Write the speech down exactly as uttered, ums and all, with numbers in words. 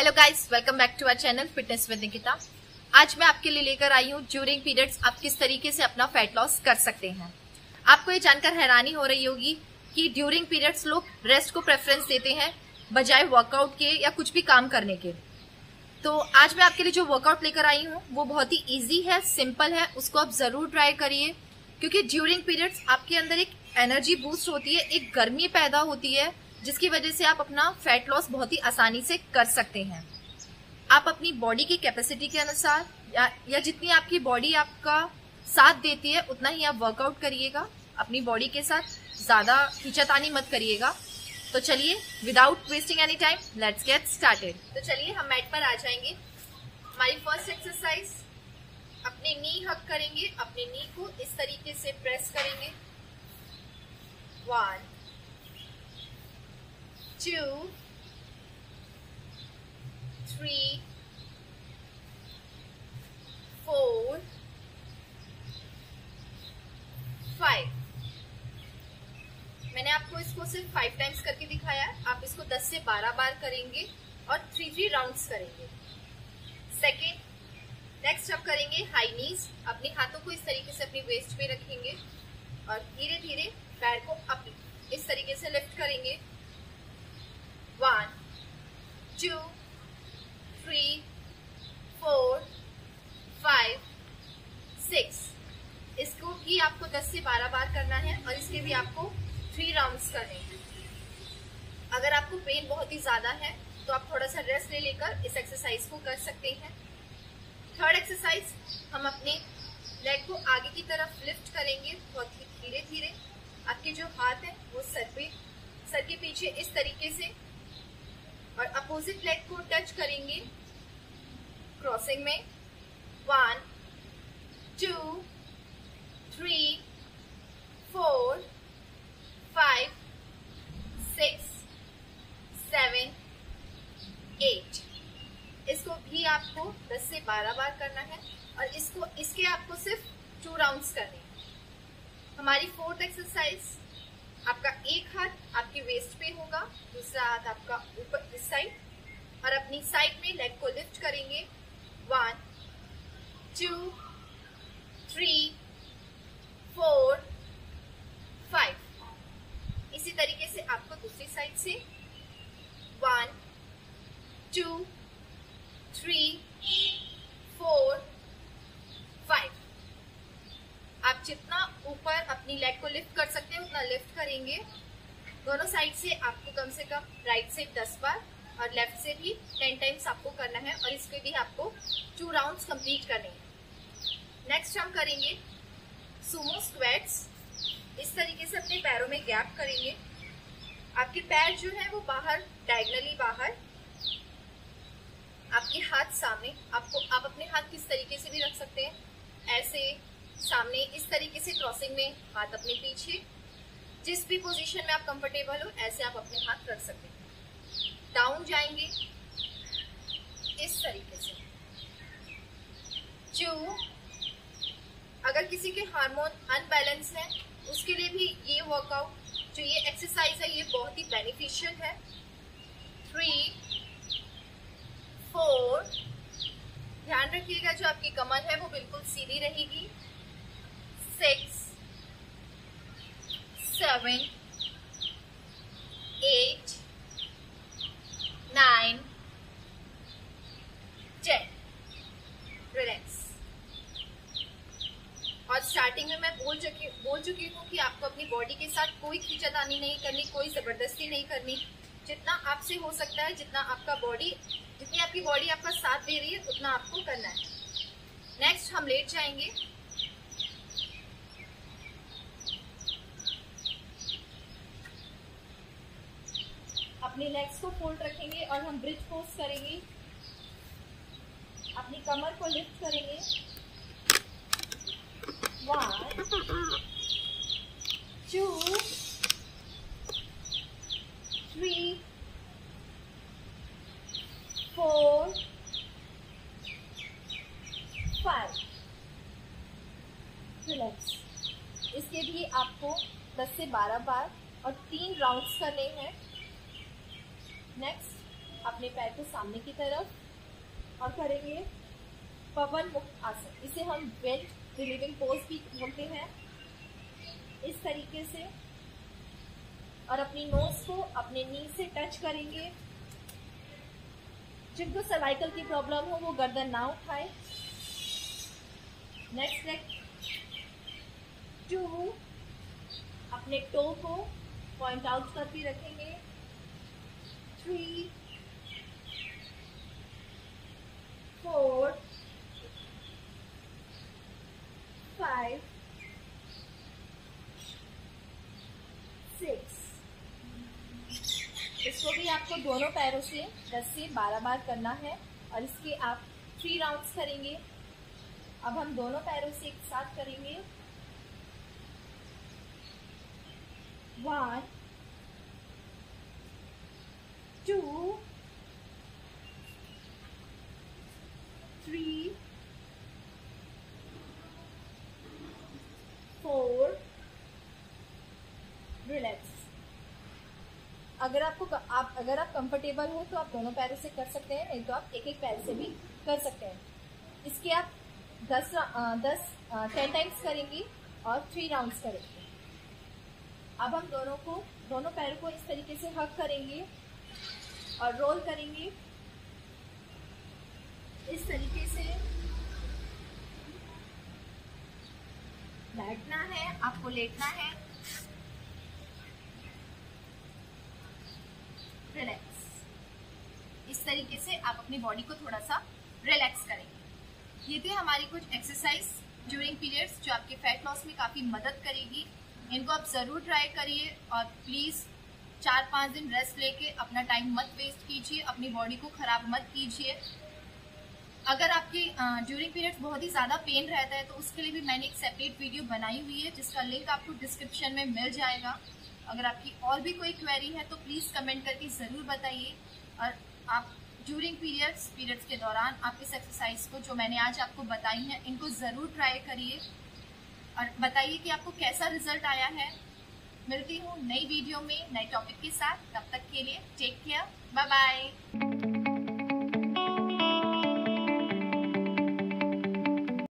Hello guys, welcome back to our channel fitness with Nikita. आज मैं आपके लिए लेकर आई हूँ ड्यूरिंग पीरियड्स आप किस तरीके से अपना फैट लॉस कर सकते हैं। आपको ये जानकर हैरानी हो रही होगी कि ड्यूरिंग पीरियड्स लोग रेस्ट को प्रेफरेंस देते हैं बजाय वर्कआउट के या कुछ भी काम करने के। तो आज मैं आपके लिए जो वर्कआउट लेकर आई हूँ वो बहुत ही ईजी है, सिंपल है, उसको आप जरूर ट्राई करिए क्योंकि ड्यूरिंग पीरियड्स आपके अंदर एक एनर्जी बूस्ट होती है, एक गर्मी पैदा होती है जिसकी वजह से आप अपना फैट लॉस बहुत ही आसानी से कर सकते हैं। आप अपनी बॉडी की कैपेसिटी के अनुसार या, या जितनी आपकी बॉडी आपका साथ देती है उतना ही आप वर्कआउट करिएगा। अपनी बॉडी के साथ ज्यादा खींचातानी मत करिएगा। तो चलिए without wasting any time let's get started. तो चलिए हम मैट पर आ जाएंगे। हमारी फर्स्ट एक्सरसाइज, अपने नी हक करेंगे, अपने नी को इस तरीके से प्रेस करेंगे। One two three four five. मैंने आपको इसको सिर्फ फाइव टाइम्स करके दिखाया है, आप इसको दस से बारह बार करेंगे और थ्री थ्री राउंड्स करेंगे। सेकेंड, नेक्स्ट हम करेंगे हाई नीज। अपने हाथों को इस तरीके से अपनी वेस्ट पे रखेंगे और धीरे धीरे पैर को अप इस तरीके से लिफ्ट करेंगे। One two three four five six. इसको भी आपको दस से बारह बार करना है और इसके भी आपको थ्री राउंड्स करने हैं। अगर आपको पेन बहुत ही ज्यादा है तो आप थोड़ा सा रेस्ट ले लेकर इस एक्सरसाइज को कर सकते हैं। थर्ड एक्सरसाइज, हम अपने लेग को आगे की तरफ लिफ्ट करेंगे बहुत ही धीरे धीरे। आपके जो हाथ है वो सर पे सर के पीछे इस तरीके से और अपोजिट लेग को टच करेंगे क्रॉसिंग में। One two three four five six seven eight. इसको भी आपको दस से बारह बार करना है और इसको इसके आपको सिर्फ टू राउंड्स करने हैं। हमारी फोर्थ एक्सरसाइज, आपका एक हाथ आपकी वेस्ट पे होगा, दूसरा हाथ आपका ऊपर इस साइड और अपनी साइड में लेग को लिफ्ट करेंगे। One two three four five. इसी तरीके से आपको दूसरी साइड से one two three four five. आप जितना ऊपर अपनी लेग को लिफ्ट कर सकते हैं उतना लिफ्ट करेंगे। दोनों साइड से आपको कम से कम राइट से दस बार और लेफ्ट से भी टेन टाइम्स आपको करना है और इसके भी आपको टू राउंड्स कंप्लीट करने हैं। नेक्स्ट हम करेंगे सुमो स्क्वैट्स। इस तरीके से अपने पैरों में गैप करेंगे। आपके पैर जो है वो बाहर, डायगनली बाहर, आपके हाथ सामने। आपको आप अपने हाथ किस तरीके से भी रख सकते हैं, ऐसे सामने इस तरीके से क्रॉसिंग में, हाथ अपने पीछे। जिस भी पोजीशन में आप कंफर्टेबल हो ऐसे आप अपने हाथ रख सकते हैं। डाउन जाएंगे इस तरीके से। जो अगर किसी के हार्मोन अनबैलेंस है उसके लिए भी ये वर्कआउट, जो ये एक्सरसाइज है, ये बहुत ही बेनिफिशियल है। थ्री फोर, ध्यान रखिएगा जो आपकी कमर है वो बिल्कुल सीधी रहेगी। Six seven eight nine ten. Relax. और स्टार्टिंग में मैं बोल चुकी बोल चुकी हूँ कि आपको अपनी बॉडी के साथ कोई खींचातानी नहीं करनी, कोई जबरदस्ती नहीं करनी। जितना आपसे हो सकता है, जितना आपका बॉडी जितनी आपकी बॉडी आपका साथ दे रही है उतना आपको करना है। नेक्स्ट हम लेट जाएंगे। अपनी लेग्स को फोल्ड रखेंगे और हम ब्रिज पोज करेंगे। अपनी कमर को लिफ्ट करेंगे। One two three four five. Relax. इसके लिए आपको दस से बारह बार और तीन राउंड्स करने हैं। नेक्स्ट अपने पैर को सामने की तरफ और करेंगे पवन मुक्त आसन। इसे हम वेट रिलीविंग पोज भी बोलते हैं। इस तरीके से और अपनी नोज को अपने नी से टच करेंगे। जिनको सर्वाइकल की प्रॉब्लम हो वो गर्दन ना उठाए। नेक्स्ट लेग टू, अपने टो को पॉइंट आउट करके रखेंगे। Three, four, five, six. इसको भी आपको दोनों पैरों से दस से बारह बार करना है और इसके आप थ्री राउंड्स करेंगे। अब हम दोनों पैरों से एक साथ करेंगे। One, two, three, four, relax. अगर आपको आप अगर आप कंफर्टेबल हो तो आप दोनों पैरों से कर सकते हैं, नहीं तो आप एक एक पैर से भी कर सकते हैं। इसके आप दस दस टेन टाइम्स करेंगे और थ्री राउंड्स करेंगे। अब हम दोनों को दोनों पैरों को इस तरीके से हग करेंगे और रोल करेंगे। इस तरीके से बैठना है, आपको लेटना है। रिलैक्स। इस तरीके से आप अपनी बॉडी को थोड़ा सा रिलैक्स करेंगे। ये थे हमारी कुछ एक्सरसाइज ड्यूरिंग पीरियड्स जो आपके फैट लॉस में काफी मदद करेगी। इनको आप जरूर ट्राई करिए और प्लीज चार पांच दिन रेस्ट लेके अपना टाइम मत वेस्ट कीजिए, अपनी बॉडी को खराब मत कीजिए। अगर आपके ड्यूरिंग पीरियड्स बहुत ही ज्यादा पेन रहता है तो उसके लिए भी मैंने एक सेपरेट वीडियो बनाई हुई है जिसका लिंक आपको डिस्क्रिप्शन में मिल जाएगा। अगर आपकी और भी कोई क्वेरी है तो प्लीज कमेंट करके जरूर बताइए। और आप ड्यूरिंग पीरियड्स पीरियड्स के दौरान आप इस एक्सरसाइज को जो मैंने आज आपको बताई हैं इनको जरूर ट्राई करिए और बताइए कि आपको कैसा रिजल्ट आया है। मिलती हूँ नई वीडियो में नए टॉपिक के साथ। तब तक के लिए टेक केयर, बाय बाय।